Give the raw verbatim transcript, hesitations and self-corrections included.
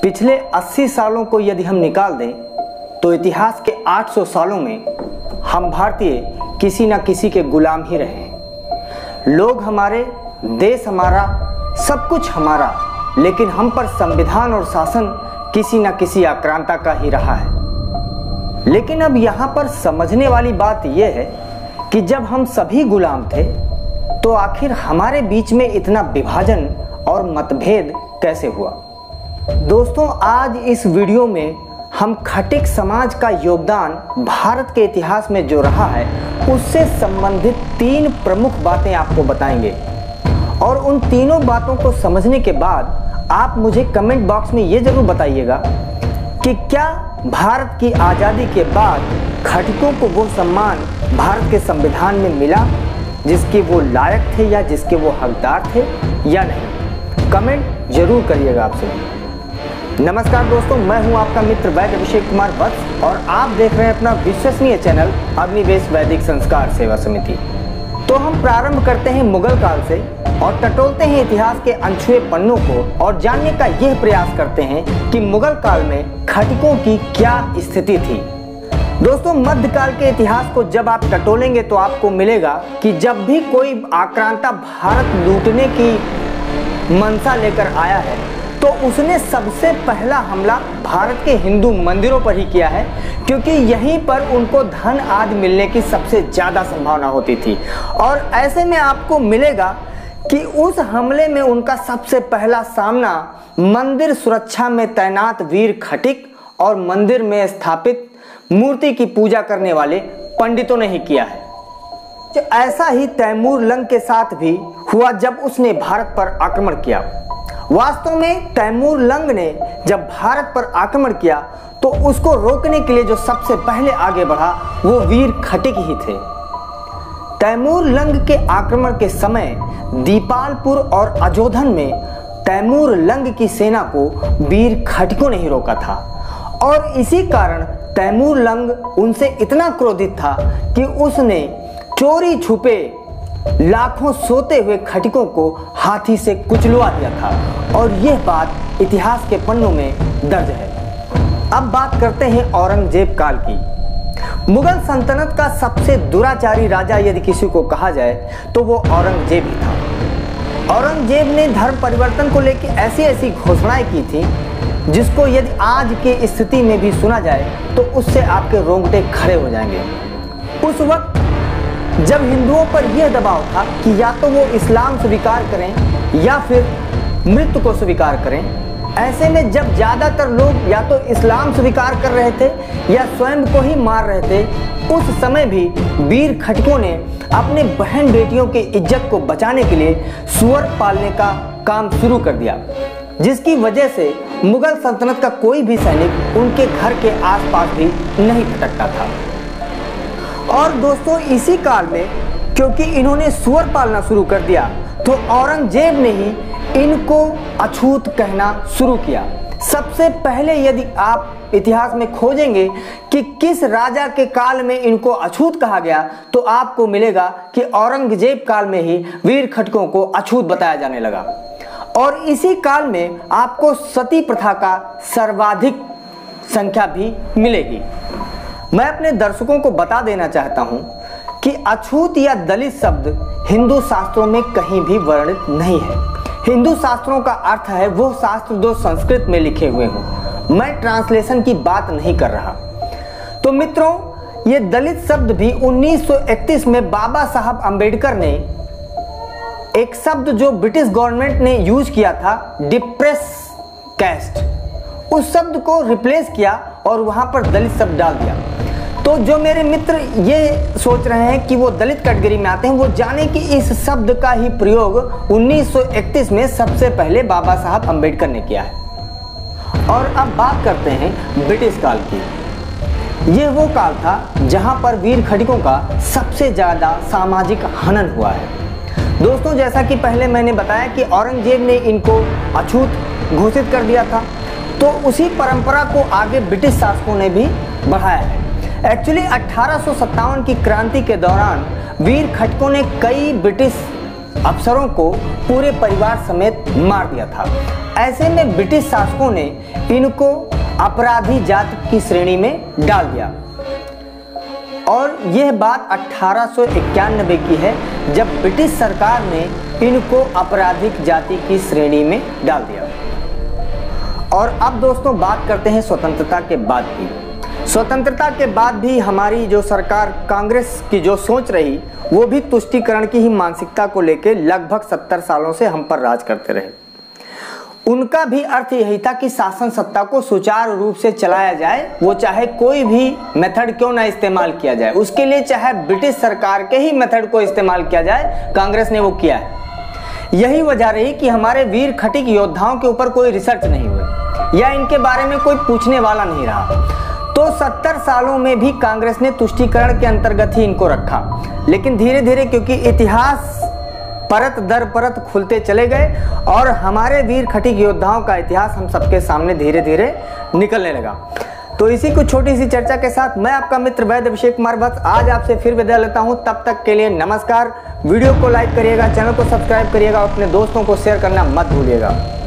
पिछले अस्सी सालों को यदि हम निकाल दें तो इतिहास के आठ सौ सालों में हम भारतीय किसी न किसी के गुलाम ही रहे हैं। लोग हमारे, देश हमारा, सब कुछ हमारा, लेकिन हम पर संविधान और शासन किसी न किसी आक्रांता का ही रहा है। लेकिन अब यहाँ पर समझने वाली बात यह है कि जब हम सभी गुलाम थे तो आखिर हमारे बीच में इतना विभाजन और मतभेद कैसे हुआ। दोस्तों, आज इस वीडियो में हम खटिक समाज का योगदान भारत के इतिहास में जो रहा है उससे संबंधित तीन प्रमुख बातें आपको बताएंगे। और उन तीनों बातों को समझने के बाद आप मुझे कमेंट बॉक्स में ये जरूर बताइएगा कि क्या भारत की आज़ादी के बाद खटिकों को वो सम्मान भारत के संविधान में मिला जिसके वो लायक थे या जिसके वो हकदार थे या नहीं। कमेंट जरूर करिएगा आपसे। नमस्कार दोस्तों, मैं हूं आपका मित्र वैद्य अभिषेक कुमार वत्स और आप देख रहे हैं अपना विश्वसनीय चैनल अग्निवेश वैदिक संस्कार सेवा समिति। तो हम प्रारंभ करते हैं मुगल काल से और टटोलते हैं इतिहास के अनछुए पन्नों को और जानने का यह प्रयास करते हैं कि मुगल काल में खटिकों की क्या स्थिति थी। दोस्तों, मध्यकाल के इतिहास को जब आप टटोलेंगे तो आपको मिलेगा कि जब भी कोई आक्रांता भारत लूटने की मंशा लेकर आया है तो उसने सबसे पहला हमला भारत के हिंदू मंदिरों पर ही किया है, क्योंकि यहीं पर उनको धन आदि मिलने की सबसे ज़्यादा संभावना होती थी। और ऐसे में आपको मिलेगा कि उस हमले में उनका सबसे पहला सामना मंदिर सुरक्षा में तैनात वीर खटिक और मंदिर में स्थापित मूर्ति की पूजा करने वाले पंडितों ने ही किया है। तो ऐसा ही तैमूर लंग के साथ भी हुआ जब उसने भारत पर आक्रमण किया। वास्तव में तैमूर लंग ने जब भारत पर आक्रमण किया तो उसको रोकने के लिए जो सबसे पहले आगे बढ़ा वो वीर खटिक ही थे। तैमूर लंग के आक्रमण के समय दीपालपुर और अजोधन में तैमूर लंग की सेना को वीर खटिकों ने ही रोका था और इसी कारण तैमूर लंग उनसे इतना क्रोधित था कि उसने चोरी छुपे लाखों सोते हुए खटिकों को हाथी से कुचलवा दिया था और यह बात इतिहास के पन्नों में दर्ज है। अब बात करते हैं औरंगजेब काल की। मुगल सल्तनत का सबसे दुराचारी राजा यदि किसी को कहा जाए तो वो औरंगजेब ही था। औरंगजेब ने धर्म परिवर्तन को लेकर ऐसी ऐसी घोषणाएं की थी जिसको यदि आज की स्थिति में भी सुना जाए तो उससे आपके रोंगटे खड़े हो जाएंगे। उस वक्त जब हिंदुओं पर यह दबाव था कि या तो वो इस्लाम स्वीकार करें या फिर मृत्यु को स्वीकार करें, ऐसे में जब ज़्यादातर लोग या तो इस्लाम स्वीकार कर रहे थे या स्वयं को ही मार रहे थे, उस समय भी वीर खटिकों ने अपने बहन बेटियों की इज्जत को बचाने के लिए सुअर पालने का काम शुरू कर दिया, जिसकी वजह से मुगल सल्तनत का कोई भी सैनिक उनके घर के आसपास भी नहीं भटकता था। और दोस्तों, इसी काल में क्योंकि इन्होंने सुअर पालना शुरू कर दिया तो औरंगजेब ने ही इनको अछूत कहना शुरू किया। सबसे पहले यदि आप इतिहास में खोजेंगे कि किस राजा के काल में इनको अछूत कहा गया तो आपको मिलेगा कि औरंगजेब काल में ही वीर खटिकों को अछूत बताया जाने लगा। और इसी काल में आपको सती प्रथा का सर्वाधिक संख्या भी मिलेगी। मैं अपने दर्शकों को बता देना चाहता हूं कि अछूत या दलित शब्द हिंदू शास्त्रों में कहीं भी वर्णित नहीं है। हिंदू शास्त्रों का अर्थ है वो शास्त्र जो संस्कृत में लिखे हुए हों। मैं ट्रांसलेशन की बात नहीं कर रहा। तो मित्रों, ये दलित शब्द भी उन्नीस सौ इकतीस में बाबा साहब अंबेडकर ने एक शब्द जो ब्रिटिश गवर्नमेंट ने यूज किया था, डिप्रेस कैस्ट, उस शब्द को रिप्लेस किया और वहां पर दलित शब्द डाल दिया। तो जो मेरे मित्र ये सोच रहे हैं कि वो दलित कैटेगरी में आते हैं, वो जाने कि इस शब्द का ही प्रयोग उन्नीस सौ इकतीस में सबसे पहले बाबा साहब अंबेडकर ने किया है। और अब बात करते हैं ब्रिटिश काल की। ये वो काल था जहां पर वीर खटिकों का सबसे ज़्यादा सामाजिक हनन हुआ है। दोस्तों, जैसा कि पहले मैंने बताया कि औरंगजेब ने इनको अछूत घोषित कर दिया था, तो उसी परंपरा को आगे ब्रिटिश शासकों ने भी बढ़ाया है। एक्चुअली अठारह सौ सत्तावन की क्रांति के दौरान वीर खटिकों ने कई ब्रिटिश अफसरों को पूरे परिवार समेत मार दिया था। ऐसे में ब्रिटिश शासकों ने इनको अपराधी जाति की श्रेणी में डाल दिया और यह बात अठारह सौ इक्यानवे की है जब ब्रिटिश सरकार ने इनको आपराधिक जाति की श्रेणी में डाल दिया। और अब दोस्तों बात करते हैं स्वतंत्रता के बाद की। स्वतंत्रता के बाद भी हमारी जो सरकार कांग्रेस की जो सोच रही वो भी तुष्टीकरण की ही मानसिकता को लेकर लगभग सत्तर सालों से हम पर राज करते रहे। उनका भी अर्थ यही था कि शासन सत्ता को सुचारू रूप से चलाया जाए, वो चाहे कोई भी मेथड क्यों ना इस्तेमाल किया जाए, उसके लिए चाहे ब्रिटिश सरकार के ही मेथड को इस्तेमाल किया जाए। कांग्रेस ने वो किया है। यही वजह रही कि हमारे वीर खटिक योद्धाओं के ऊपर कोई रिसर्च नहीं हुई या इनके बारे में कोई पूछने वाला नहीं रहा। तो सत्तर सालों में भी कांग्रेस ने तुष्टीकरण के अंतर्गत ही इनको रखा, लेकिन धीरे धीरे क्योंकि इतिहास परत दर परत खुलते चले गए और हमारे वीर खटिक योद्धाओं का इतिहास हम सबके सामने धीरे धीरे निकलने लगा। तो इसी कुछ छोटी सी चर्चा के साथ मैं आपका मित्र वैद्य अभिषेक कुमार भट्ट आज आपसे फिर विदा लेता हूं। तब तक के लिए नमस्कार। वीडियो को लाइक करिएगा, चैनल को सब्सक्राइब करिएगा और अपने दोस्तों को शेयर करना मत भूलिएगा।